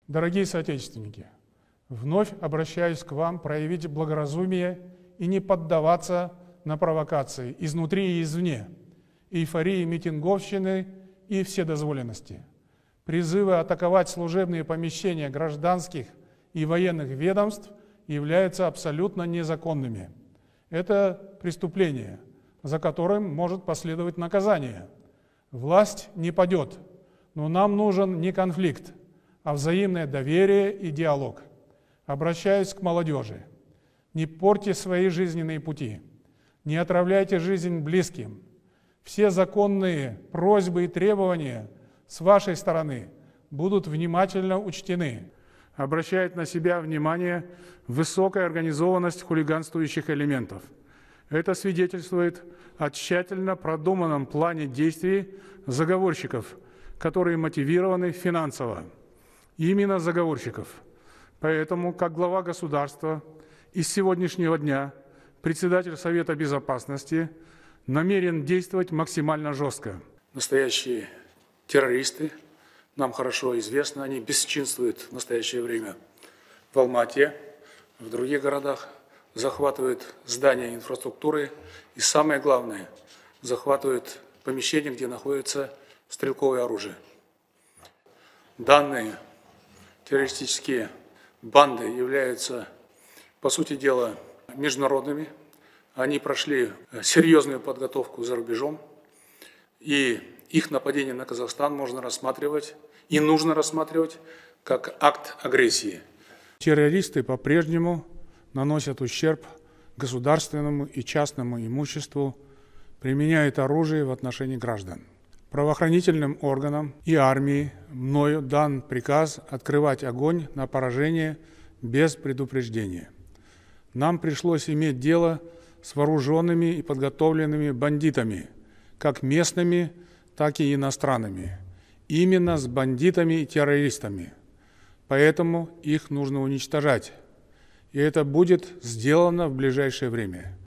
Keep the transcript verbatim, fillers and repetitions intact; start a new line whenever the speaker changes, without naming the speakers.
Дорогие соотечественники, вновь обращаюсь к вам проявить благоразумие и не поддаваться на провокации изнутри и извне, эйфории митинговщины и вседозволенности. Призывы атаковать служебные помещения гражданских и военных ведомств являются абсолютно незаконными. Это преступление, за которым может последовать наказание. Власть не падет, но нам нужен не конфликт, а взаимное доверие и диалог. Обращаюсь к молодежи. Не портите свои жизненные пути, не отравляйте жизнь близким. Все законные просьбы и требования с вашей стороны будут внимательно учтены. Обращает на себя внимание высокая организованность хулиганствующих элементов. Это свидетельствует о тщательно продуманном плане действий заговорщиков, которые мотивированы финансово. Именно заговорщиков. Поэтому, как глава государства и с сегодняшнего дня председатель Совета Безопасности намерен действовать максимально жестко. Настоящие террористы, нам хорошо известно, они бесчинствуют в настоящее время в Алмате, в других городах, захватывают здания инфраструктуры и, самое главное, захватывают помещения, где находится стрелковое оружие. Данные террористические банды являются, по сути дела, международными. Они прошли серьезную подготовку за рубежом, и их нападение на Казахстан можно рассматривать и нужно рассматривать как акт агрессии. Террористы по-прежнему наносят ущерб государственному и частному имуществу, применяют оружие в отношении граждан. Правоохранительным органам и армии мною дан приказ открывать огонь на поражение без предупреждения. Нам пришлось иметь дело с вооруженными и подготовленными бандитами, как местными, так и иностранными. Именно с бандитами и террористами. Поэтому их нужно уничтожать. И это будет сделано в ближайшее время.